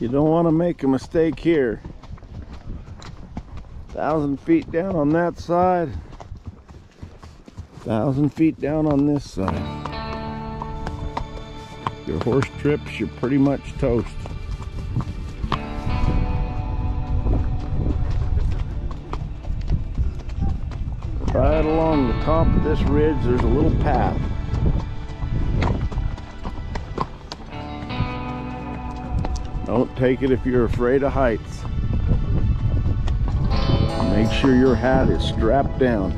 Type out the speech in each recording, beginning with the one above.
You don't want to make a mistake here. 1,000 feet down on that side, 1,000 feet down on this side. Your horse trips, you're pretty much toast. Right along the top of this ridge, there's a little path. Don't take it if you're afraid of heights. Make sure your hat is strapped down.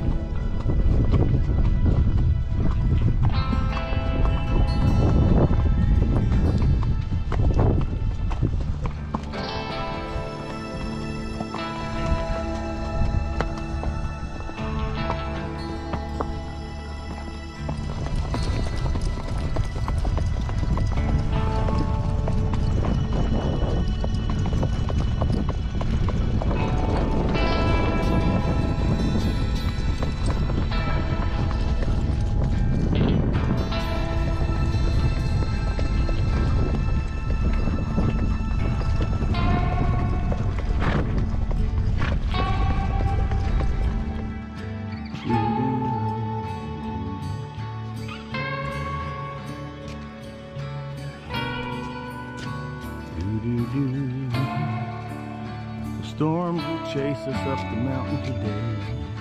The storm will chase us up the mountain today.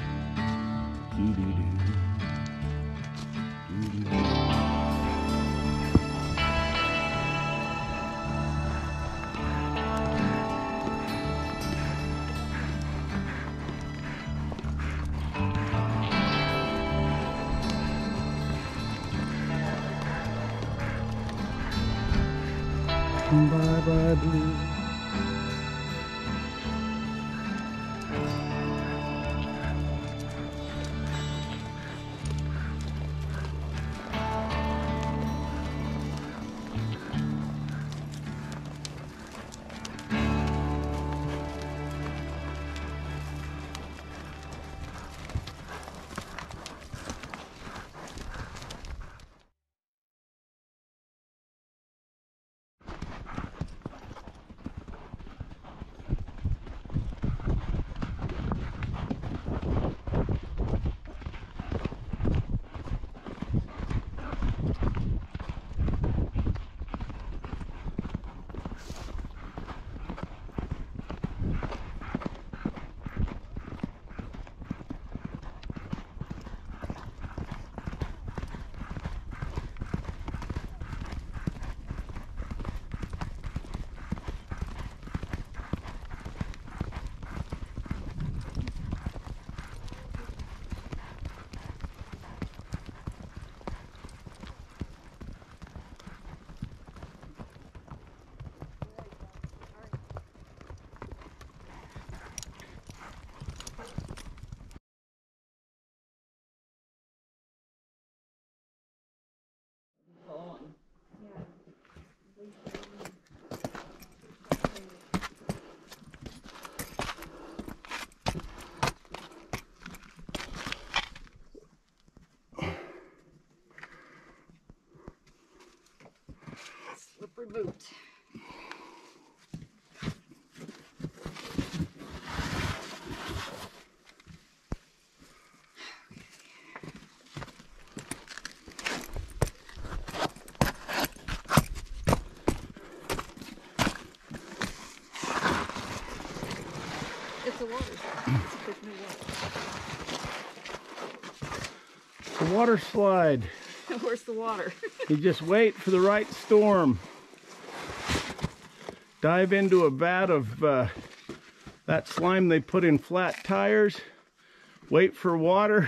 Bye bye blue. Slippery boot. It's a water slide. It's a big new water. The water slide. Where's the water? You just wait for the right storm. Dive into a vat of that slime they put in flat tires. Wait for water.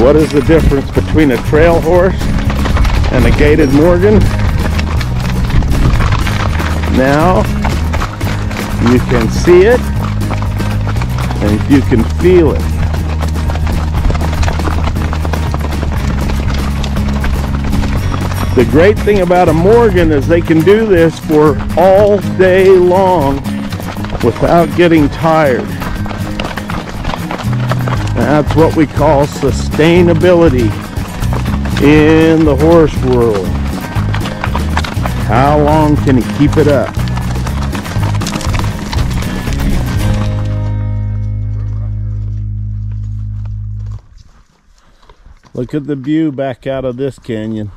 What is the difference between a trail horse and a gaited Morgan? Now you can see it and you can feel it. The great thing about a Morgan is they can do this for all day long without getting tired. That's what we call sustainability in the horse world. How long can he keep it up? Look at the view back out of this canyon.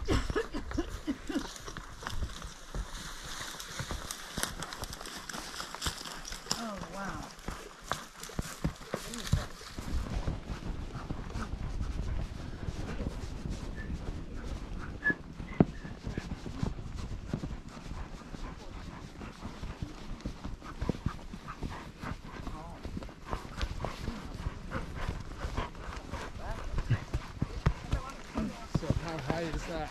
How high is that?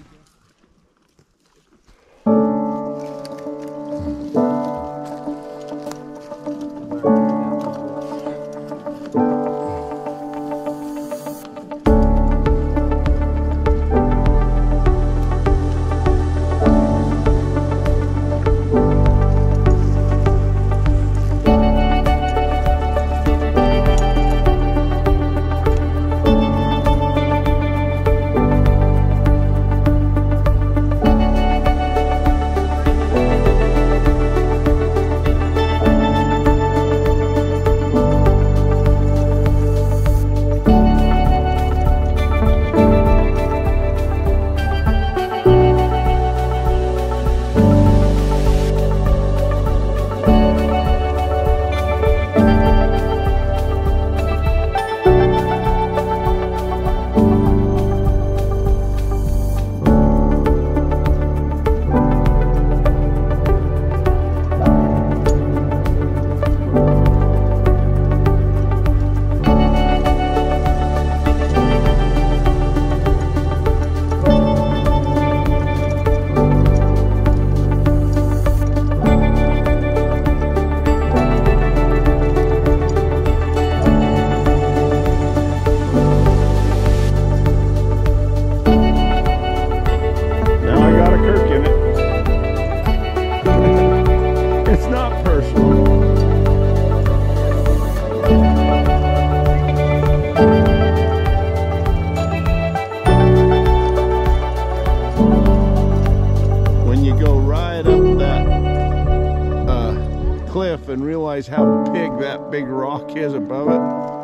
And realize how big that big rock is above it.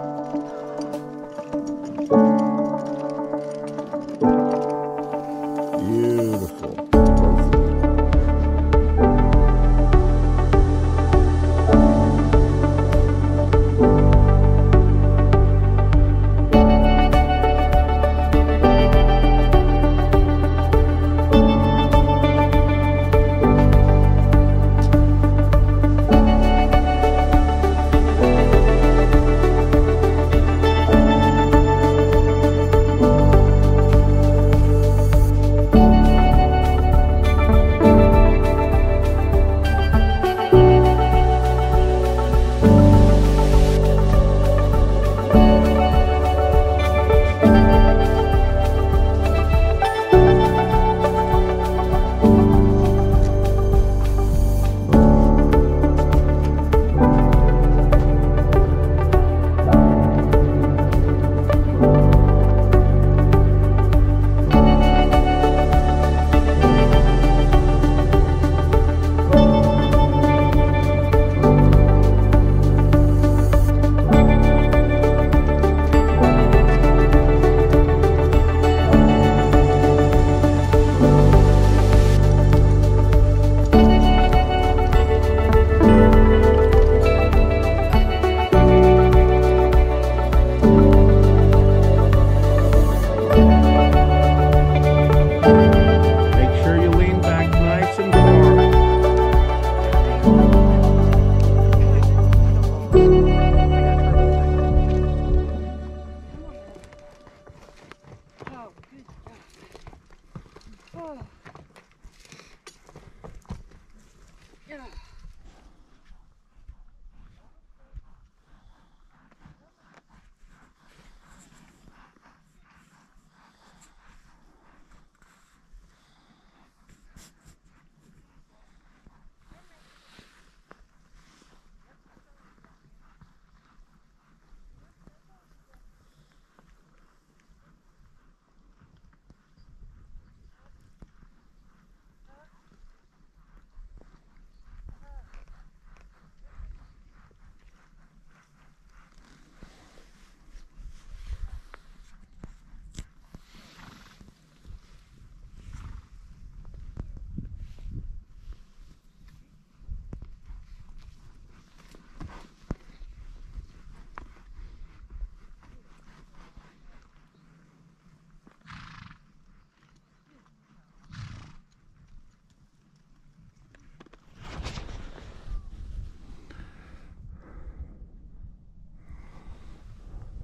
Beautiful. Oh. Yeah.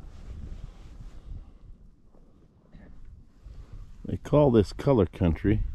They call this color country